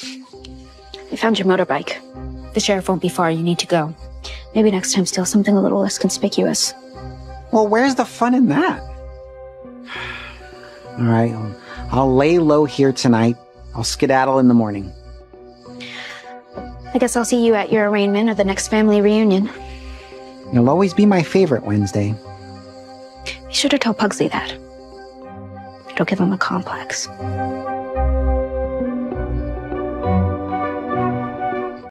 We found your motorbike. The sheriff won't be far. You need to go. Maybe next time steal something a little less conspicuous. Well, where's the fun in that? All right, I'll lay low here tonight. I'll skedaddle in the morning. I guess I'll see you at your arraignment or the next family reunion. You'll always be my favorite, Wednesday. Be sure to tell Pugsley that. Don't give him a complex.